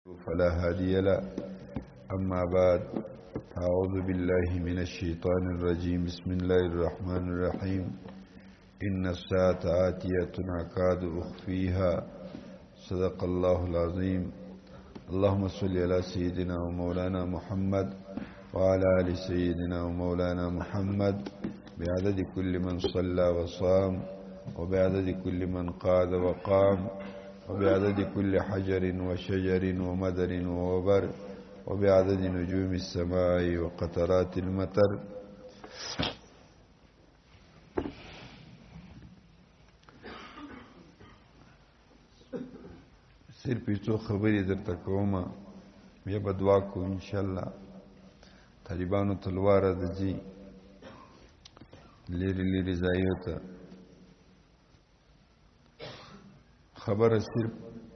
فلا هادي له. أما بعد، أعوذ بالله من الشيطان الرجيم. بسم الله الرحمن الرحيم. إن الساعة آتية أكاد أخفيها. صدق الله العظيم. اللهم صل على سيدنا ومولانا محمد وعلى آل سيدنا ومولانا محمد بعدد كل من صلى وصام، وبعدد كل من قاد وقام، وبعدد كل حجر وشجر ومدر ووبر، وبعدد نجوم السماء وقطرات المطر. صرف څو خبرې درته کوم، بیا به دعا کوو انشاءالله. طالبانو تلوار د ځي لري لري ځایو ته. خبره صرف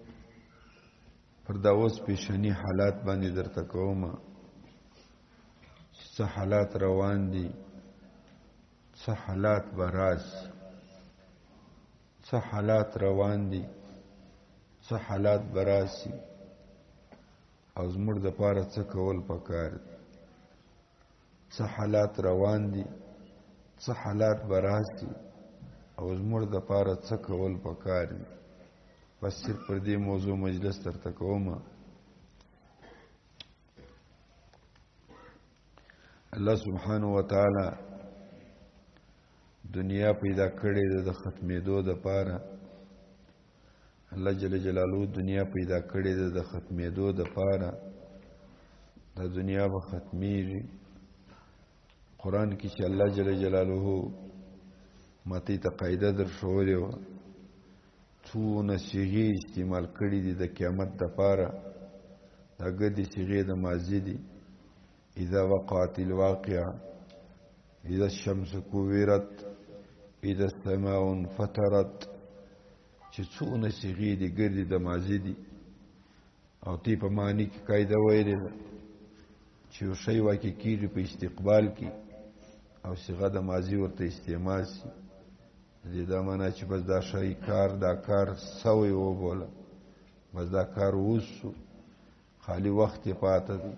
پر دا اوس پیشنی حالات باندې درته کوم، څه حالات روان دي، څه حالات به راشي، څه حالات روان دي، څه حالات به راشي، او زموږ دپاره څه کول پکار دي. څه حالات روان دي، څه حالات به راشي، او زموږ دپاره څه کول پکار دي. بس صرف پر دې موضوع مجلس درته کوم. الله سبحانه وتعالی دنیا پیدا کړې ده د ختمېدو دپاره. الله جل جلاله دنیا پیدا کړې ده د ختمېدو دپاره. دا دنیا به ختمېږي. قرآن کې چې الله جل جلاله ماته ته قاعده درښولې وه، څونه صیغې استعمال کړي دي د قیامت دپاره. دا ګردې صیغې د ماضي دي. اذا وقعت الواقعه، اذا الشمس كورت، اذا السماء انفطرت، چې څونه صیغې دي ګردې د ماضي دي. او تی په معنی کې قاعده ویلې ده چې یو شی واقع کېږي په استقبال کې او صیغه د ماضي ورته استعمال شي، دې دا معنا چې بس دا شی کار، دا کار سوی وبوله، بس دا کار وسو، خالی وخت یې پاته دی.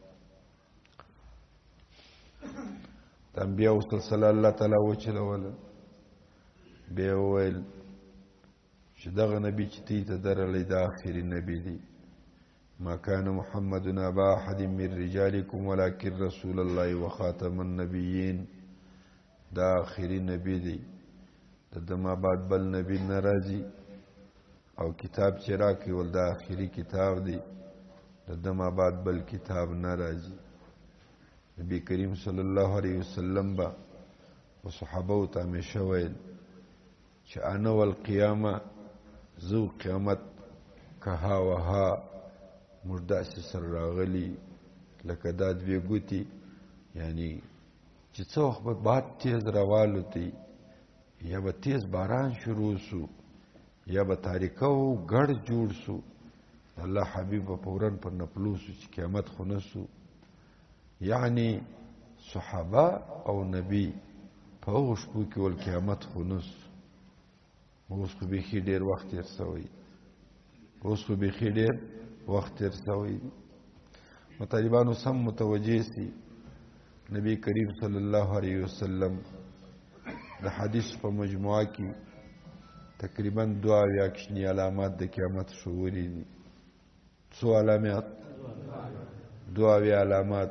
د انبیاء سلسله الله تعالی وچلوله. بیا وویل چې دغه نبی چې تی ته درغلی دا آخري نبی دی. ما كان محمد أبا أحد من رجالكم ولكن رسول الله وخاتم النبيين. دا آخري نبی دی. د ما بعد بل نبی ناراضي، او کتاب چې راکړي ول دا آخري کتاب دی. د ما بعد بل کتاب ناراضي. نبی کریم صلی الله علیه وسلم با و صحابه ته همیشه ویل چې انا والقیامه، زو قیامت کها وها، موږ داسې سره راغلي لکه دا دوې ګوتې، یعنی چې څه وخت به باد تیز راوالوتی، یا به تیز باران شروع سو، یا به تاریکه و ګړ جوړ سو، الله حبیب به فوراً پر نپلو سو چې قیامت خو نه سو. یعنی صحابه او نبی په هغو شپو کې ول قیامت خو نه سو. اوس خو بیخي ډېر وخت تېر سوی، اوس خو بیخي ډېر وخت تېر سوی. نو طالبانو سم متوجه سي. نبی کریم صلی الله علیه وسلم د حدیث په مجموعه کې تقریبا 2 کشنی علامات د قیامت شعوري دي. څو علامات؟ 2 علامات.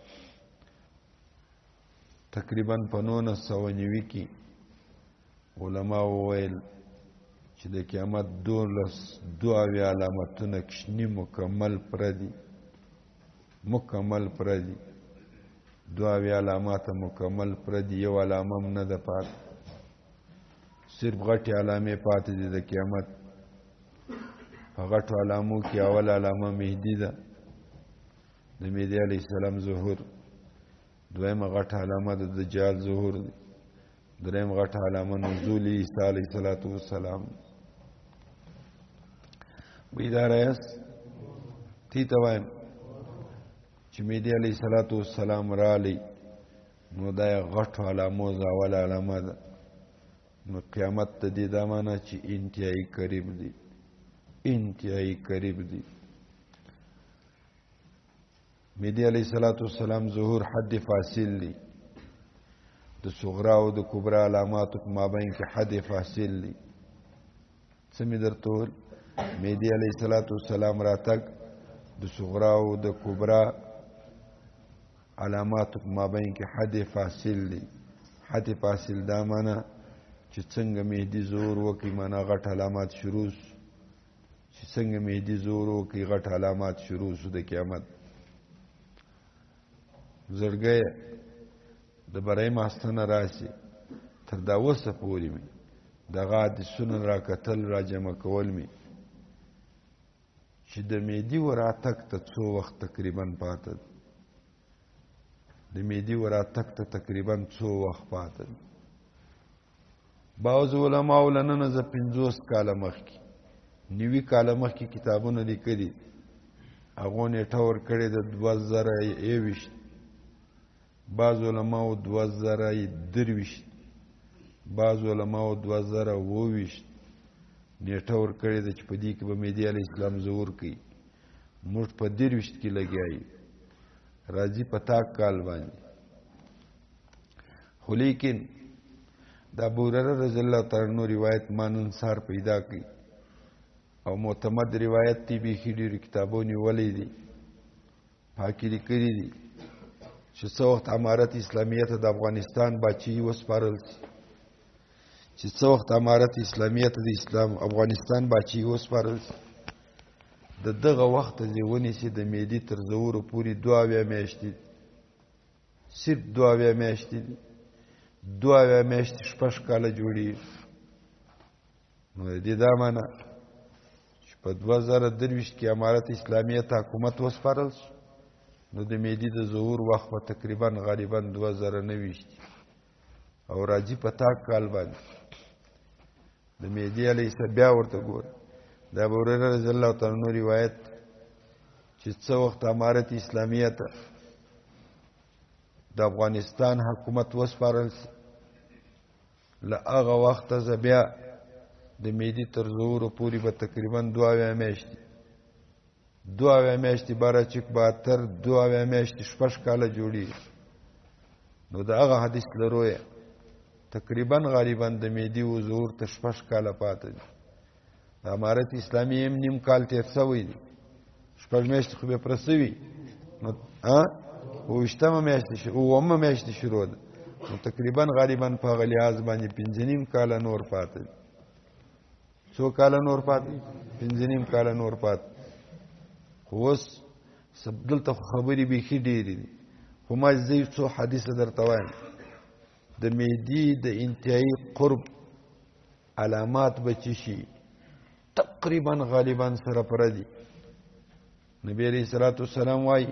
تقریبا په 1990 کې علما وویل چې د قیامت 2 علامتونه کشنی مکمل پردي، مکمل پردي. 2 علامات مکمل پردي، یو علامه هم نه ده پاتې. صرف غټې علامې پاتې دي د قیامت. په غټو علامو کې اول علامه مهدي ده، د مهدي علیه السلام ظهور. دویمه غټه علامه د دجال ظهور دی. دریم غټه علامه نزول عیسی علیه السلام. بیدار یاست؟ تی ته وایم چې مهدي علیه السلام رالی، نو دا غټو علامو اول علامه ده. نو قیامت ته دې دا معنا چې انتهایی قریب دی، انتهایی قریب دی. مهدی علیه السلام ظهور حد فاصل دی د صغرا او د کبرا علاماتو په مابین کې حد فاصل دی. څه مې درته وویل؟ مهدی علیه السلام راتګ د صغرا او د کبرا علاماتو په مابین کې حد فاصل دی. حد فاصل دا معنا چې څنګه مهدی ظهور وکړي معنا غټ علامات شروع شو، چې څنګه مهدی ظهور وکړي غټ علامات شروع شو د قیامت. زړګی د برای ماستنه راشي تر دا وسه پورې مې دغه حدیثونه را کتل را جمع کول مې چې د مهدي وراتګ ته څو وخت تقریبا پاته، د مهدي وراتګ ته تقریبا څو وخت پاته. بعض علماء لننه زه 50 کاله مخکې 90 کاله مخکې کتابونه لیکلي، هغو نیټه ورکړې د 2021، بعض علماء 2023، بعض علماء 2022 نیټه ورکړې ده چې په دې کې به مهدي علیه السلام ظهور کوي. موږ په 23 کې لګیا یو، راځي په تا کال باندې. خو لیکن د ابو هريره رضی الله تعالی عنہ روایت ما نن سهار پیدا کړي او معتمد روایت دی، بیخي ډېرو کتابونو ولې دي پاکې لیکلي دي چې څه وخت امارت اسلامیه ته د افغانستان باچهي وسپارل شي، چې څه وخت امارت اسلامیه ته د افغانستان باچهي وسپارل شي، د دغه وخت دې ونیسي د مهدي تر ظهوره پورې 2 میاشتې، صرف 2 میاشتې دي. 2 میاشتې 6 کاله جوړېږي. نو د دې دا معنا چې په 2023 کې امارت اسلامیه ته حکومت وسپارل شي، نو د مهدي د ظهور وخت به تقریبا غالبا 2029 او راځي په تا کال باندې. د مهدي علیه السلام بیا ورته ګوره د ابو هريره رضی الله تعالی عنہ روایت چې څه وخت امارت اسلامیه ته د افغانستان حکومت وسپارل شي، له هغه وخته زه بیا د مهدي تر ظهوره پورې به تقریبا 2 میاشتې 2 میاشتې 12 چک 72 2 میاشتې 6 کاله جوړېږي. نو د هغه حدیث لرو یې تقریبا غالبا د مهدي و ظهور ته 6 کاله پاته دي. د امارت اسلامي هم نیم کال تېر شوی دی، 6 میاشتې خو به پوره شوي، نو 28مه میاشتې شروع ده، نو تقریبا غالبا په هغه لحاظ باندې 5.5 کاله نور پاته دي. څو کاله نور پاته؟ 5.5 کاله نور پاته. خو اوس دلته خبرې بیخي ډېرې دي، خو ما زه یو څو حدیثه درته وایم. د مهدي د انتهایی قرب علامات به چې شي تقریبا غالبا سره پره دي. نبی علیه السلام وایي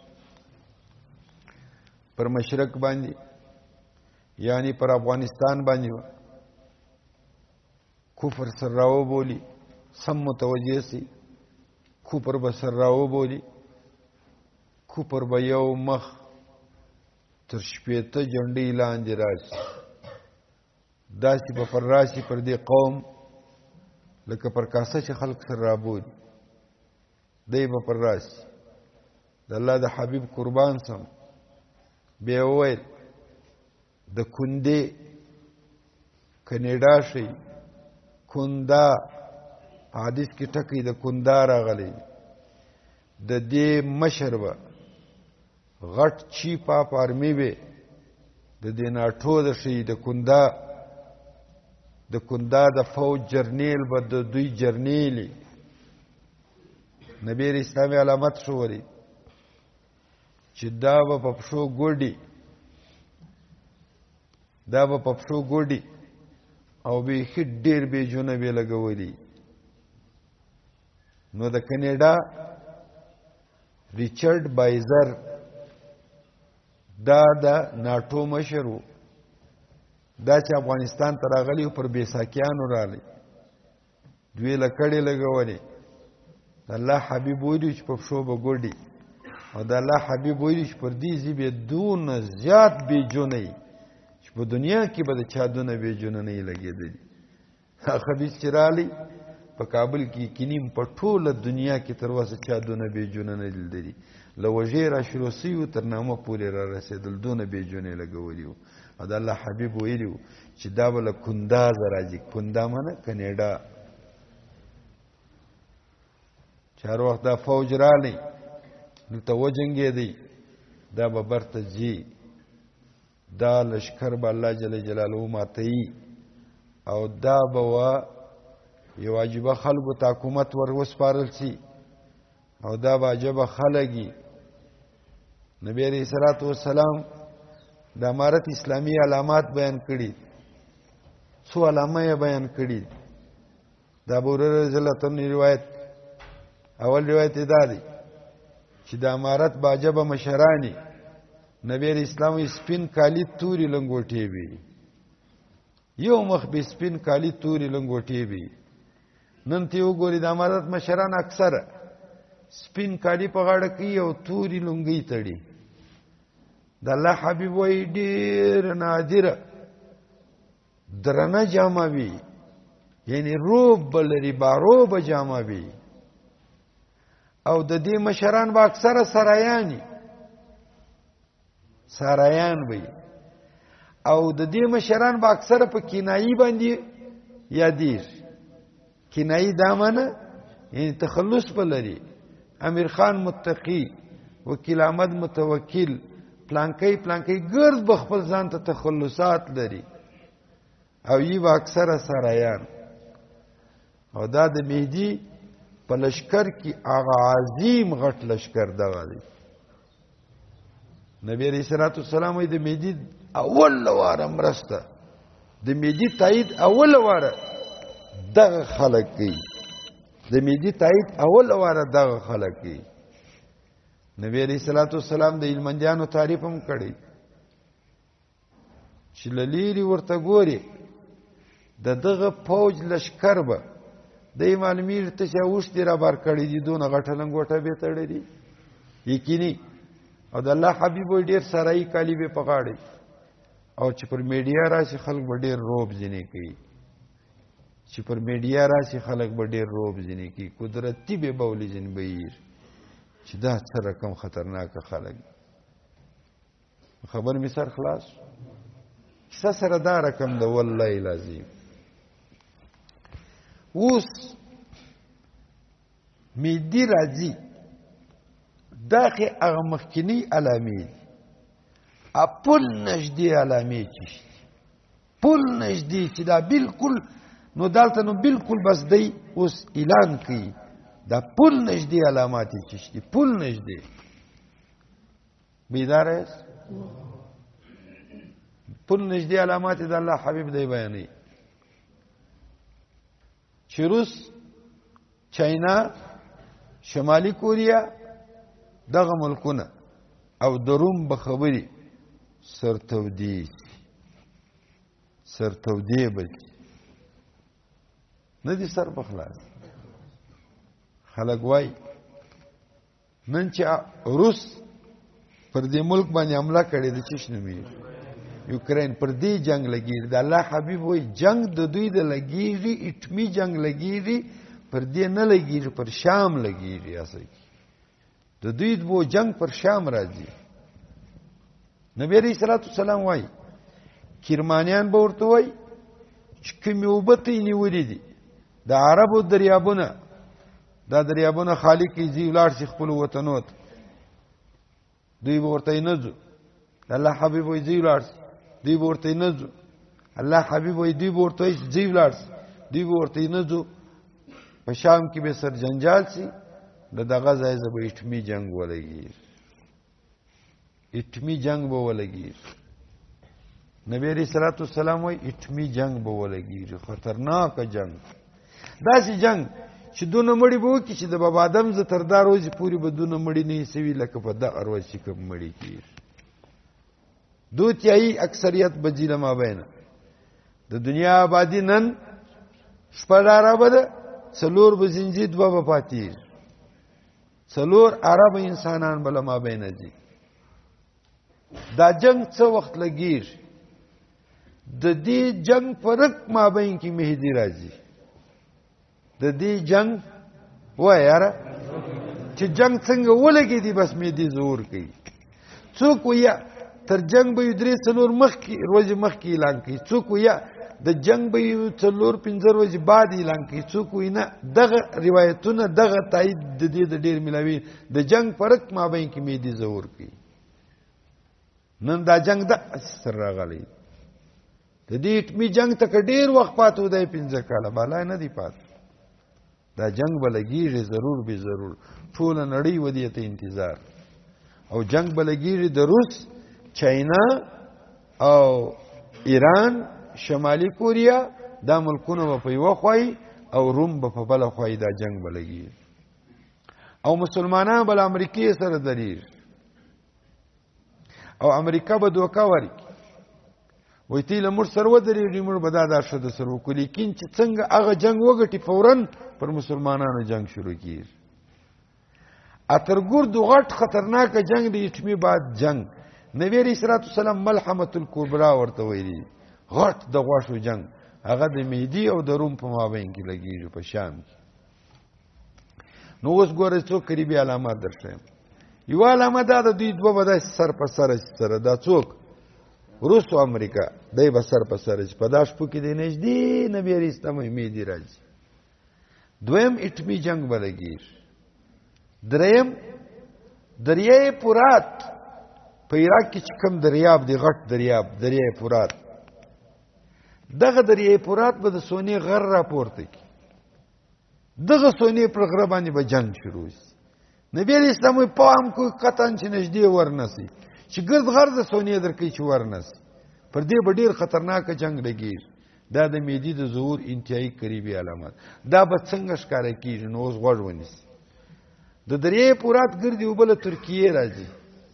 پر مشرق باندې یعنی پر افغانستان باندې کفر سر راو بولی، سم متوجه سی کفر به سر راو بولی، کفر به یو مخ تر 80 جنډې لاندې راشي، داسې به پر راشي پر دې قوم لکه پر کاسه چې خلق سر رابولي، دی به پر راشي. د الله د حبیب قربان سم بیا وویل د کندې کنیډا شي کندا، حدیث کې ټکی د کندا راغلی، د دې مشر به غټ چیپا پارمی به د دې ناټو د شي د کندا د فوج جرنیل به د دوی جرنیلی. نبی اسلامي علامت شو وری چې دا به په پښو ګوډي او بیخي ډېر بیجونه به لګولي. نو د کنیډا ریچارډ بایزر دا د ناټو مشر و، دا چې افغانستان ته راغلی پر بیساکیانو راغلی، دوی لکړې لګولې. د الله حبیب ویلي چې په پښو به ګوډي، او د الله حبیب ویلي چې پر دې ځای به دونه زیات بیجونه وي چې په دنیا کې به د چا دونه بیجونه نه وي لګېدلي. حدیث چې راغلی په په کابل کې کینیم په ټوله دنیا کې تر اوسه چا دونه بېجونه نه لیدلي له وژې را شروع سوي تر نامه پورې را رسېدل دونه بېجونې لګولي وو او د الله حبیب ویلي وو چې دا به له کندازه راځي کندا مانه کنیډا چې هر وخت دا فوج رالی دلته وجنګېدی دا به برته ځي دا لشکر به الله جل جلاله ماتوي او دا به یو عجیبه خلکو ته حکومت ور وسپارل سي او دا به عجبه خلګي نبی علیہ الصلوۃ والسلام د امارت اسلامی علامات بیان کړي څو علامه یې بیان کړي دا ابو هريره رضی الله عنه روایت اول روایت دا دی چې د امارت باجبه مشرانی نبی علیہ السلام سپین کالی توري لنګوټي وي یو مخ به سپین کالی توري لنګوټي وي نن ته وګوري د امارت مشران اکثر سپین کالی په غاړه کې او توري لنګي تړي د الله حبیب وای ډیر نادر درنه جامه وي یعنی روب بلری باروب جامه وي او د دې مشران با اکثر سرایان وي او د دې مشران با اکثر په کنایي باندې یادیر کنایي دامنه یعنی تخلص بلری امیر خان متقی وکیل احمد متوکل پلانکی ګرد بخپل ځان ته تخلصات لري او یی با اکثر سرایان او دا د مهدی په لشکر کې هغه عظیم غټ لشکر دغه دی نبی علیہ الصلوۃ والسلام د مهدی اول واره مرسته د مهدی تایید اول واره دغه خلک کوي د مهدی تایید اول واره دغه خلک کوي نبی علیہ الصلوۃ والسلام د علمندیانو تعریف هم کړی چې للیری ورته ګوري دغه فوج لشکر به د معلومیر ته چې اوښ دی را بار کړی دي دونه غټه لنګوټه به تړي دي یقیني او د الله حبیب ډیر سرای کالی به پغاړي او چې پر میډیا راشي خلک به ډیر روب ځنی کوي چې پر میډیا راشي خلک به ډیر روب ځنی کوي قدرتي به بولی ځن بهیر چې دا څه رقم خطرناک خلک خبر می سر خلاص کیسه سره دا رقم د والله لازم اوس مهدی راځي داخل هغه مخکنی علامې اپل نږدې علامې چې پل نږدې چې دا بالکل نو دالته نو بالکل بس دی اوس اعلان کوي دا پل نږدې علامات چې پل نږدې بیدار یې پل نږدې علامات د الله حبیب دی بیانې چې روس چاینا شمالي کوریا دغه ملکونه او د روم به خبري سرتودي به نه دي سر په خلاص خلک وای نن چې روس پر دې ملک باندې حمله کړې د چیش نومي یوکرین پر دې جنگ لګیږي د الله حبیب وای جنگ د دوی د لګیږي اټمی جنگ لګیږي پر دې نه لګیږي پر شام لګیږي اصلي د دوی د وو جنگ پر شام راځي نبی علیہ الصلوۃ والسلام وای کرمانیان به ورته وای چې کومې وبته نیولې دي د عربو دریابونه دا دریابونه خالق کی زی ولار شي خپل وطنو دوی ورته نه ځو الله حبیب وای زی ولار دوی ورته نه ځو الله حبیب وای دوی ورته زی ولار دوی ورته نه ځو په شام کې به سر جنجال سي دغه ځای زبې اټمی جنگ ولګي اټمی جنگ به ولګي نبی علیہ الصلوۃ والسلام وای اټمی جنگ به ولګي خطرناک جنگ داسې جنگ چې دونه مړی به وکړي چې د بابا آدم زه تر دا روزې پورې به دونه مړی نه سوي لکه په دغه روز چې کوم مړی کېږي دو تیایي اکثریت به ځي له مابینه د دنیا آبادي نن شپږ عربه ده څلور به زنجي دوه به پاتېږي څلور عرب انسانان به له مابینه ځي دا جنگ څه وخت لګېږي د دې جنگ فرق مابین کې مهدي راځي د دې جنگ وای یاره چې جنگ څنګه ولګي دي بس مې دې زور کوي څوک ویا تر جنگ به 3-4 ورځې مخکې اعلان کوي څوک ویا د جنگ به 4-5 ورځې بعد اعلان کوي څوک وینا دغه روایتونه دغه تایید د دې د ډیر ملاوي د جنگ فرق مابین کې مې دې زور کوي نن دا جنگ د سر راغلی د دې ټمی جنگ ته ډیر وخت پاتو دی 15 کاله بالا نه دی پات دا جنگ بلګیږي ضرور به ضرور ټول نړۍ ودی ته انتظار او جنگ بلګیږي د روس چاینا او ایران شمالي کوریا دا ملکونه په یو خوای او روم په بل خوای دا جنگ بلګیږي او مسلمانان بل امریکای سره دریږي او امریکا به دوکا ورکړي وای تی لمر سره ودرېږي موږ به دا شته سره وکړو لیکن چې څنګه هغه جنگ وګټي فوراً پر مسلمانانو جنگ شروع کیږي اترګور د غټ خطرناک جنگ د اټمی بعد جنگ نبی رسول الله سلام ملحمه الکبرى ورته ویلي غټ د غوښو جنگ هغه د مهدی او د روم په مابین کې لګیږي په شام کې نو اوس ګوره څوک قریبي علامات درته یو علامه دا د دوی دوه بدای سر په سر دا څوک روس او امریکا دای به سر په سر په داش پو کې د نږدې نبی رسول الله مهدی راځي دویم اټمی جنگ بلګیر دریم دریای فرات په عراق کې چې کوم دریاب دی غټ دریای فرات دغه دریای فرات به د سونی غر راپورته کی دغه سونی پر غره باندې به جنگ شروع شي نبی اسلام په هم کو قطن چې نږدې ورنسي چې ګرد غر د سونی درکې چې ورنسي پر دې به ډیر خطرناک جنگ لګیر دا د مهدی د ظهور انتهایی قریبي علامات دا به څنګه ښکارا کیږي نو اوس غوړ ونیسي د دریای فرات ګرځي او بل ترکیه راځي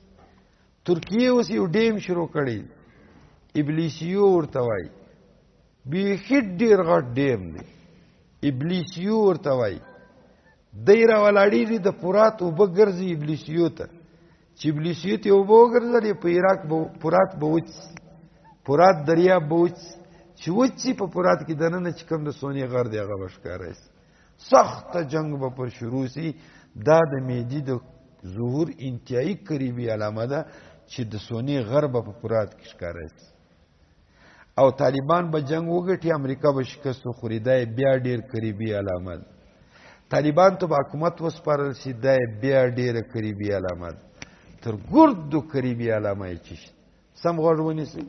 ترکیه اوس یو ډیم شروع کړي ابلیسیو ورته وایي بیخي ډېر غټ ډیم دی ابلیسیو ورته وایي دی راولاړېږي د فرات اوبه ګرځي ابلیسیو ته چې ابلیسیو ته اوبه وګرځلې په عراق فرات به وڅي فرات دریاب به وڅي چې وڅي په فرات کې دننه چې کوم د سونی غر دی هغه به ښکاره شي سخته جنگ به پر شروع شي دا د مهدي د ظهور انتهایی قریبي علامه ده چې د سونی غر به په فرات کې ښکاره شي او طالبان به جنگ وګټي امریکا به شکست وخوري دا بیا ډیر قریبي علامه ده طالبان ته به حکومت وسپارل شي دا بیا ډیره قریبي علامه ده تر ګردو قریبي علامه یې چې سم غوږ ونیسئ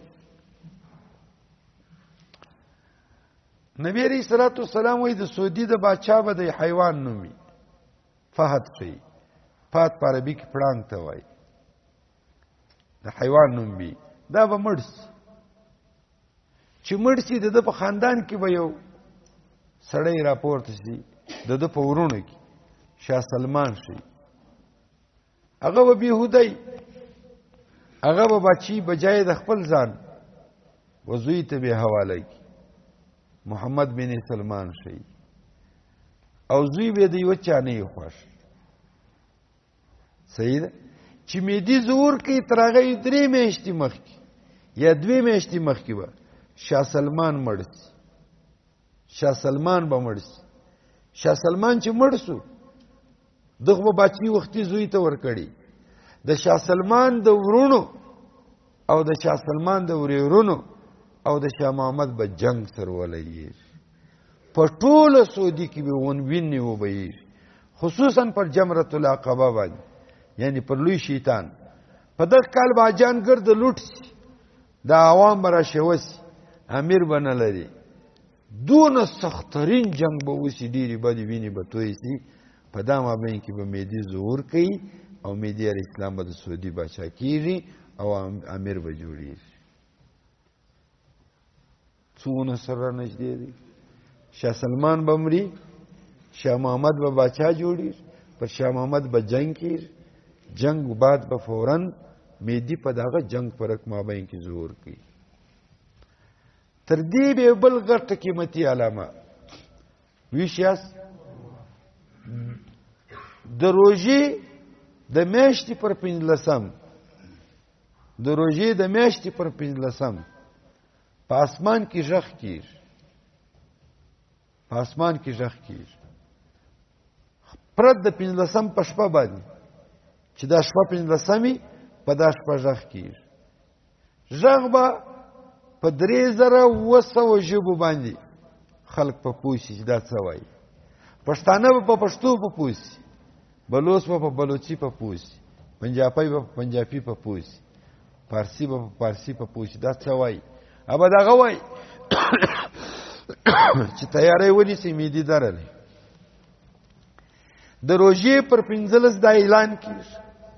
نبی علیہ الصلوۃ والسلام وی د سعودي د بادشاہ به د حیوان نومي فهد شي فهد په عربي کې پړانګ ته وایي د حیوان نوم وي دا به مړ شي چې مړ شي د ده په خاندان کې به یو سړی راپورته شي د ده په ورونو کې شاه سلمان شي هغه به بېهودی هغه به بچي بجای د خپل ځان و زوی ته به حواله کړي محمد بن سلمان شي او زوی به د یو چا نه خوښ صحیح ده چې مهدي ظهور کوي تر هغه 3 میاشتې مخکې یا 2 میاشتې مخکې به شاه سلمان مړ شي شاه سلمان به مړ شي شاه سلمان چې مړ شو دغه به بچي وختي زوی ته ورکړي د شاه سلمان د ورونو او د شاه سلمان د ورونو او د شاه محمد به جنگ سره ولګي په ټوله سعودي کې به ونوینې وبهیږي خصوصا پر جمرة العقبه باندې یعنی پر لوی شیطان په دغه کال به اجان ګرد لوټ شي د عوام به راشوسي امیر به نه لري دونه سخترین جنگ به وشي ډېرې بدې وینې به توی شي په دا مابین کې به مهدي ظهور کوي او مهدي علیه السلام به د سعودي باچا کېږي او امیر به جوړېږي څونه سره نږدې دي شاه سلمان به مري شاه محمد به باچا جوړېږي پر شاه محمد به جنگ کېږي جنگ بعد به فوراً مهدي په دغه جنگ فرق مابین کې ظهور کوي تر دې به بل غټه قیمتي علامه ویشیاس د روژې د میاشتې پر 15 د روژې د میاشتې پر 15 په اسمان کې ژغ کېږي په اسمان کې ژغ کېږي پرد د 15 په شپه باندې چې دا شپه 15 په دا شپه غږ کیږي غږ به په 3700 ژبو باندې خلق په پوښي چې دا څه وایي پښتانه په پښتو په پوښي بلوچ په بلوچي په پوښي پنجابی په پنجابي په پوښي فارسی په فارسی په پوښي دا څه وایي ابا دا غوي چې تیارې ونی سي میدي درلې د روژې پر 15 دا اعلان کیږي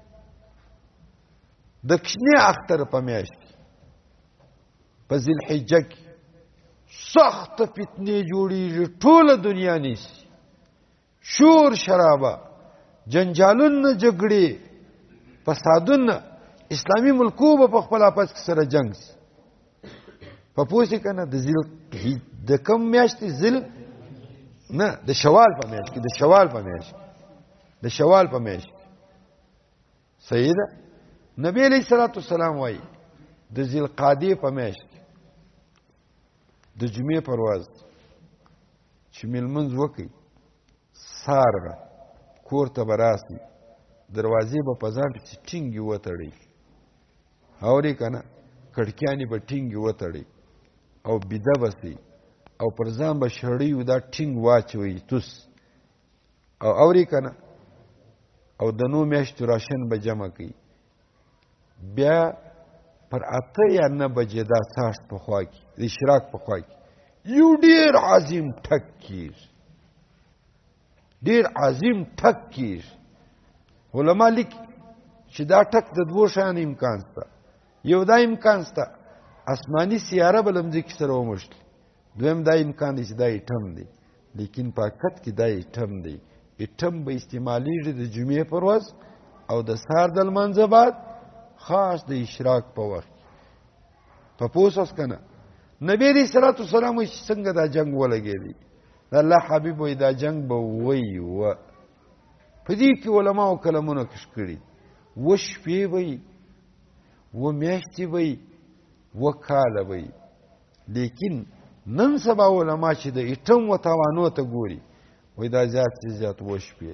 د کښنی اختر په میاشت کې په ذل حجه کې سخت فتنې جوړیږي ټوله دنیا نیسي شور شرابه جنجالونه جګړې فسادونه اسلامي ملکو په خپل اپس سره جنگ سي په پوښي کنه د کم میاشتې ذل نه د شوال په میاشت کې د شوال په میاشت صحیح ده نبی علیہ الصلوۃ والسلام وايي د ذل قعده په میاشت د جمعې پرواز چې ملمنځ وکي سارغه کور ته براسي دروازې به په ځان کې ټینګي وتړي اوري کنه کړکیانی به ټینګي وتړي او بيده بسي او پر ځان به شړی و دا ټینګ واچوي توس او اوري کنه او د نو میاشتو راشن به جمع کوي بیا پر اته یا نه بجې دا ساس په خوا کې د اشراق په خوا کې یو ډیر عظیم ټک کیږي علما لیکي چې دا ټک د دوه شان امکان شته یو دا امکان شته آسماني سیاره بلمځي کې سره ومشل دویم دا امکان دی چې دا ایټم دی لیکن په حقیقت کې دا ایټم دی ایټم به استعمالیږي د جمعې پر ورځ او د سهار د لمانځه بعد خاص د اشراق په وخت په پوسوس کنه نبی رسول الله صلی الله علیه وسلم څنګه دا جنگ ولګېدی الله حبیب وای دا جنگ به وای و په دې کې علماء کلمونه کش کړي و شپې وای و میاشتې وای و کاله وای لیکن نن سبا علماء چې د ایټم و توانو ته ګوري وای دا زیات و شپې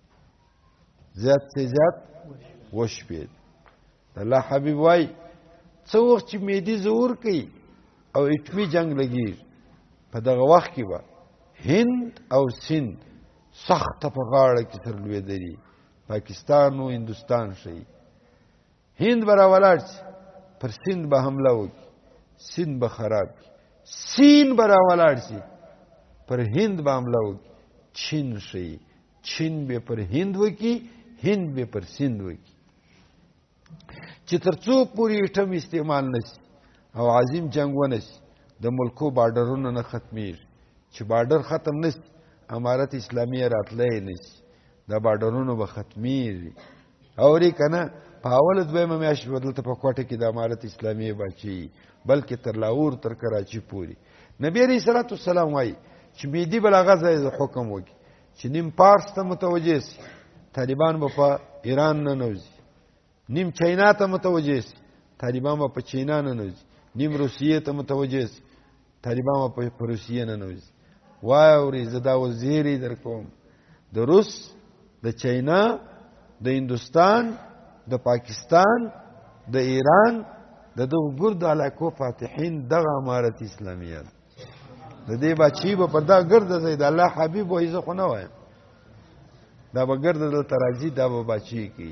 زیات و شپې الله حبیب وای څو وخت چې میدی زور کوي او ایټمی جنگ لګیږي په دغه وخت کې به هند او سند سخت په غاړه کې سره لویدري پاکستان او هندستان شي هند برا ولاړ پر سند به حمله وکړي سند به خراب کړي سین برا ولاړ شي پر هند به حمله وکړي چین شي چین به پر هند وکړي هند به پر سند وکړي چې ترڅو پوری ایټم استعمال نشي او عظیم جنگ ونشي د ملکو بارډرونه نه ختميږي چې بارډر ختم نشي امارت اسلامی راتلای نشي دا بارډرونه به ختميږي اوري کنه په اول دویمه میاشت بدلته په کوټه کې د امارت اسلامی بچي بلکې تر لاهور تر کراچي پوری نبی رسول الله صلی الله علیه وسلم وايي چې میدی بلغه ځای حکم وکړي چې نیم پارس ته متوجه سي طالبان به په ایران نه نوځي نیم چاینا ته متوجه سي طالبان به په چاینا نه نوځي نیم روسیې ته متوجه سي طالبان به په روسیې نه نوځي واوري زدا وزیری در کوم د روس د چاینا د هندستان د پاکستان د ایران د دغه ګرد علاقو فاتحین دغه امارت اسلامیه د دې بچی په پردا ګرد زید الله حبیب وایي زه خو نه وایم دا به ګرد د تراجی دا به بچی کی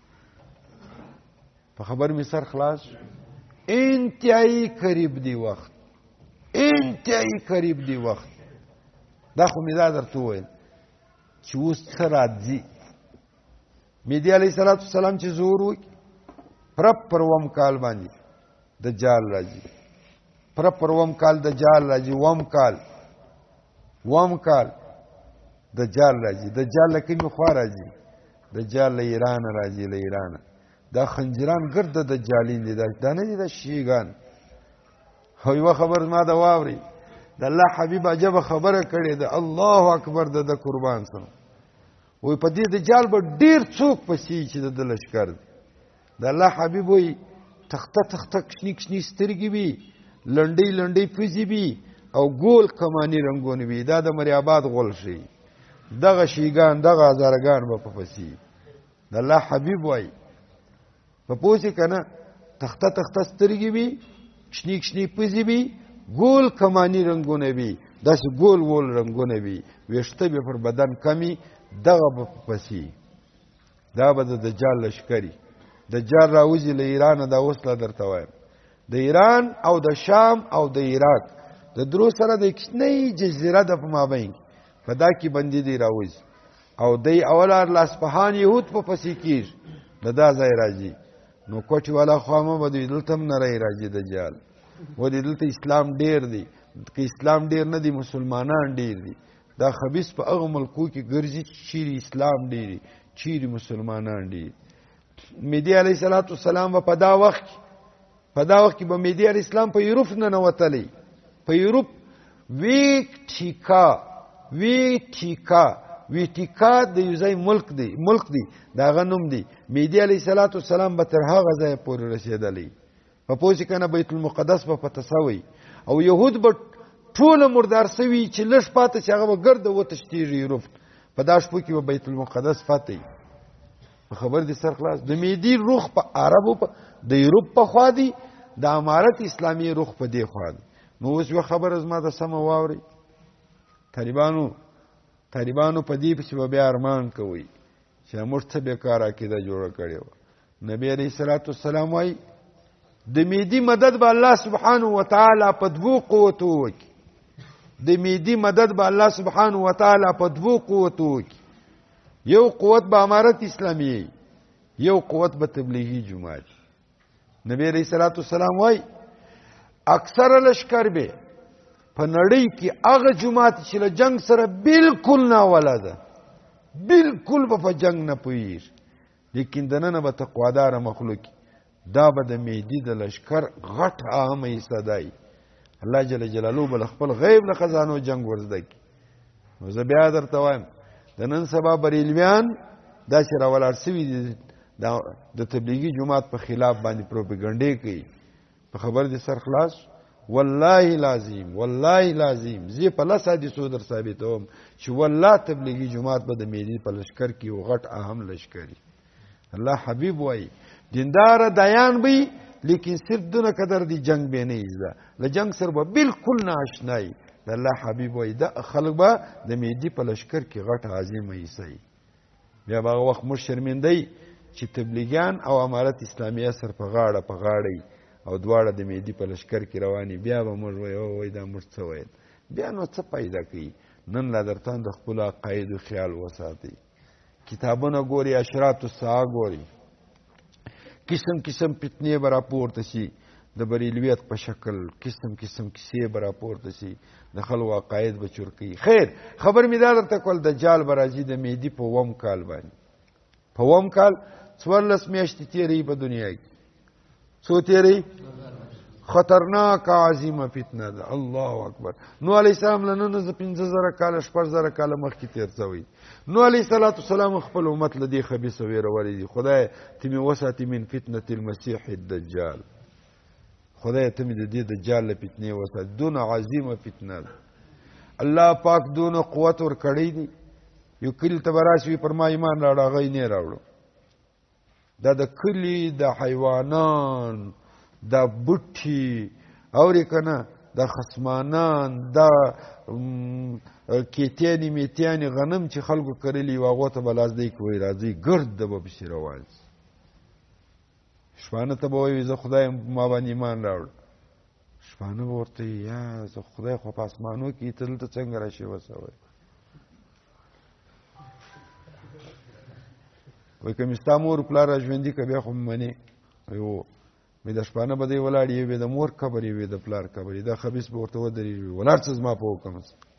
په خبر می سر خلاص انتهایی قریب دی وخت دا خو می دا درته وایي چې اوس څه راځي میدی علیہ الصلوۃ والسلام چې زور وکړي پر وم کال باندې دجال راځي پر وم کال دجال راځي وم کال دجال راځي دجال لکه می خو راځي دجال له ایران راځي له ایران دا خنجران ګرد دجالین دي دا نه دي د شیګان هو یو خبر ما دا واوري د الله حبیب عجب خبره کړي ده الله اکبر د قربان سره وي په دې دجال به ډیر څوک پسې چې د لشکر د الله حبیب وي تخته کشنی سترګې وي لنډي پوزي وي او ګول کمانی رنگونه وي دا د مری آباد غول شي دغه شیګان دغه هزارګان به په پسې د الله حبیب وای په پوسې کنه تخته تخته سترګې وي شنیک شنیک پزې وي ګول کمانی رنگونه وي داسې ګول ګول رنگونه وي ویښته به پر بدن کمی دغه به په پسې دا به د دجال لشکري دجال راوځي له ایران دا اوس لا درته وایم د ایران او د شام او د عراق د درو سره د کښنۍ جزیره د په مابین په دا کې بندي دی راوځي او دی اولار لاسپهان یهود په پسې کېږي د دا ځای راځي نو کوټي والا خامه به دوی دلته هم نه راځي دجال ودې دلته اسلام ډیر دی که اسلام ډیر نه دی مسلمانان ډیر دي دا خبیث په هغه ملکو کې ګرځي چیرې اسلام ډیری چیرې مسلمانان ډیر مهدي علیه السلام په دا وخت کې به مهدي علیه السلام په یورپ نه نوتلی په یورپ ویټیکا د یو ځای ملک دی دا هغه نوم دی مهدي علیه السلام به تر هغه ځایه پورې رسېدلی په پوه شي که نه بیت المقدس به فتح سوی او یهود به ټوله مردار سوي چې لږ پاته چې هغه به ګرده وتښتېږي یورپ په دا شپو کې به بیت المقدس فتح په خبر دي سر خلاص د مهدي روح په عربو د یورپ په خوا دی د امارت اسلامي روح په دې خوا دی نو اوس یوه خبره زما د سمه واورئ طالبانو په دې پسې به بیا ارمان کوئ چې موږ څه بېکاره عقیده جوړه کړې وه نبي علیه السلام وایي د مهدي مدد به الله سبحانه وتعالی په دوو قوتو وکړي د مهدي مدد به الله سبحانه وتعالی په دوو قوتو وکړي یو قوت به امارت اسلامی یو قوت به تبلیغی جماعت نبی علیہ السلام وای اکثر لشکر به په نړۍ کې هغه جماعت چې له جنگ سره بالکل نه ولاده بالکل په جنگ نه پوهیږي لیکن دننه به تقوادار مخلوق دا به د مهدي د لشکر غټ اهمه حصه دی الله جل جلاله بل خپل غیب له خزانو جنگ ورزده کی نو زه بیا درته وایم د نن سبا بریلویان دا چې راولاړ سوي دي د تبلیغي جماعت په خلاف باندې پروپاګاندا کوي په خبر دي سر خلاص والله لازم زی په لس حدیثو در ثابتوم چې والله تبلیغي جماعت به د مهدي په لشکر کې یو غټ اهم لشکري الله حبیب وای دیندار دایان بی لیکن صرف دونه قدر دی جنگ به نه ایزده له جنگ سره به بالکل نه آشنای الله حبیب وای دا خلک به د مهدي په لشکر کې غټ عظیم ایسي بیا هغه وخت مو شرمندای چې تبلیغیان او امارت اسلامیه سر په غاړه او دواړه د مهدي په لشکر کې رواني بیا به موږ وای دا موږ څه وایل بیا نو څه پیدا کوي نن لا درتان د خپل عقاید او خیال وساتي کتابونه ګوري اشراط الساعه ګوري قسم فتنې به راپورته شي د بریلویت په شکل قسم کیسې به راپورته شي د خلکو عقاید به چورکي خیر خبر مې دا درته کول دجال به راځي د مهدي په وم کال باندې په وم کال 14 میاشتې تېرې په دنیا کې څو تېرې خطرناک عظیمه فتنه ده الله اکبر نو علیه السلام له نن 15000 کاله 16000 کاله مخکې تېر شوی نو علیه السلام خپل امت له دې خبیثه ویرولې دي خدای ته مې وساتې من فتنه المسیح الدجال خدای ته مې د دې دجال له فتنې وساتې دونه عظیمه فتنه ده الله پاک دونه قوت ورکړی دی یو کلی ته به راشي پر ما ایمان راوړه هغه یې نه راوړو دا د کلي د حیوانان دا بوټي اورې که نه دا خصمانان دا کیتیانې میتیانې غنم چې خلکو کرلي وو هغو ته به لاس دی کوی راځئ ګرد د به پسې روان شي شپانه ته به وایي زه خدای ما باندې ایمان راوړه شپانه به ورته یا زه خدای خو په اسمانو کې ته دلته څنګه راشي وسوی وایي که مې ستا مور پلار را ژوندي که بیا خو مې منې وایي مې د شپانه به دی ولاړ یې وې د مور قبر یې وې د پلار قبر یې دا خبیث به ورته ودرېږي ولاړ څه زما په حکم